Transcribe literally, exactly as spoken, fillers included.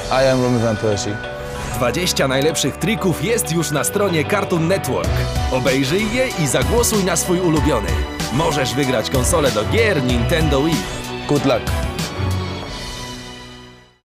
I am Romy Van Persie. dwadzieścia najlepszych trików jest już na stronie Cartoon Network. Obejrzyj je i zagłosuj na swój ulubiony. Możesz wygrać konsolę do gier Nintendo Wii. Good luck.